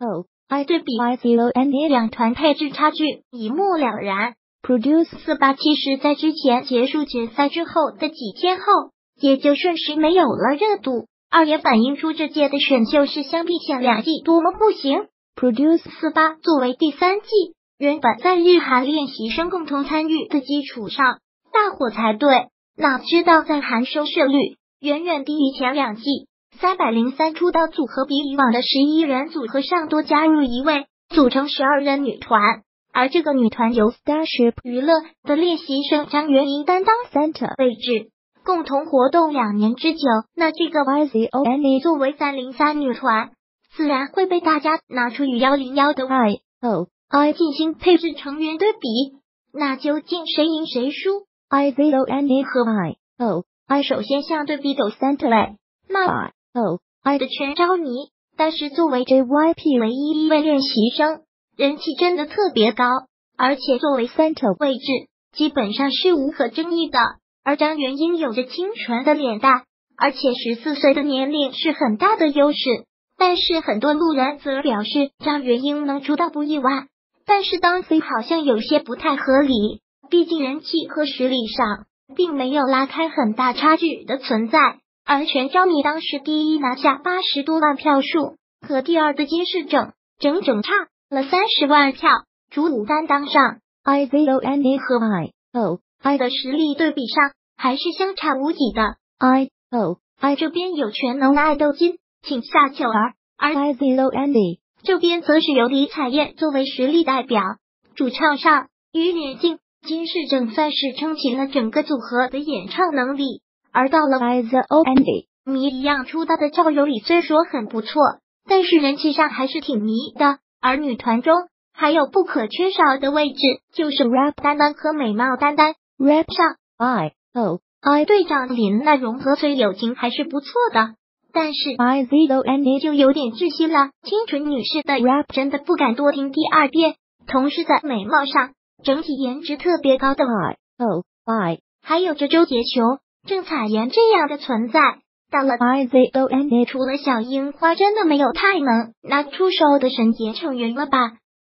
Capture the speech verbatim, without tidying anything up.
O I 对比 Y Z O N A 两团配置差距一目了然。Produce 四八其实在之前结束决赛之后的几天后，也就瞬时没有了热度，二也反映出这届的选秀是相比前两季多么不行。Produce 四八作为第三季，原本在日韩练习生共同参与的基础上大火才对，哪知道在韩收视率远远低于前两季，三百零三出道组合比以往的十一人组合上多加入一位，组成十二人女团。而这个女团由 Starship 娱乐的练习生张元英担当 center 位置，共同活动两年之久。那这个 Y Z O N A 作为三零三女团，自然会被大家拿出与一零一的 Y O I 进行配置成员对比。那究竟谁赢谁输 ？Y Z O N A 和 Y O I 首先相对比斗 center 类，那 Y O I 的全招迷，但是作为 J Y P 唯一一位练习生，人气真的特别高，而且作为 center 位置，基本上是无可争议的。而张元英有着清纯的脸蛋，而且十四岁的年龄是很大的优势。但是很多路人则表示张元英能出道不意外，但是当 C 好像有些不太合理，毕竟人气和实力上并没有拉开很大差距的存在。而全招迷当时第一拿下八十多万票数，和第二的金世正整整差了三十万票，主五担当上 I Z O N A 和 Y O I 的实力对比上还是相差无几的。I O I 这边有全能的爱豆金请夏秋儿，而 Y Z O N A 这边则是由李彩燕作为实力代表。主唱上，于连静、金世正算是撑起了整个组合的演唱能力。而到了 Y Z O N A， 迷一样出道的赵有理虽说很不错，但是人气上还是挺迷的。而女团中还有不可缺少的位置，就是 rap 担当和美貌担当。rap 上 Y O I 队长林娜融和崔友琴还是不错的，但是 Y Z O N A 就有点窒息了。清纯女士的 rap 真的不敢多听第二遍。同时在美貌上，整体颜值特别高的 Y O I 还有着周洁琼、郑彩妍这样的存在。到了 Y Z O N A， 除了小樱花，真的没有太能拿出手的神级成员了吧？